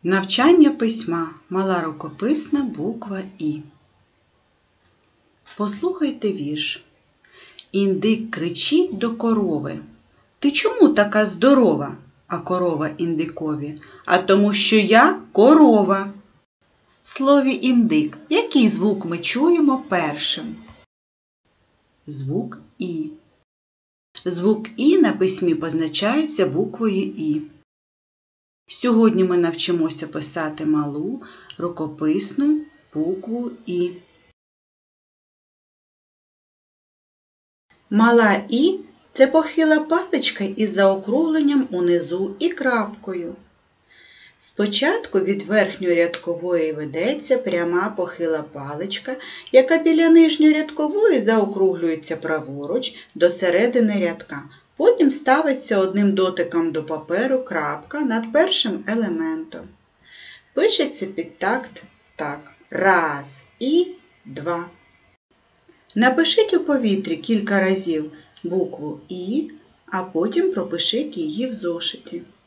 Навчання письма. Мала рукописна буква І. Послухайте вірш. Індик кричить до корови. Ти чому така здорова? А корова індикові. А тому, що я корова. В слові індик який звук ми чуємо першим? Звук І. Звук І на письмі позначається буквою І. Сьогодні ми навчимося писати малу рукописну букву І. Мала І – це похила паличка із заокругленням унизу і крапкою. Спочатку від верхньорядкової ведеться пряма похила паличка, яка біля нижньорядкової заокруглюється праворуч до середини рядка. Потім ставиться одним дотиком до паперу крапка над першим елементом. Пишеться під такт так. Раз і два. Напишіть у повітрі кілька разів букву І, а потім пропишіть її в зошиті.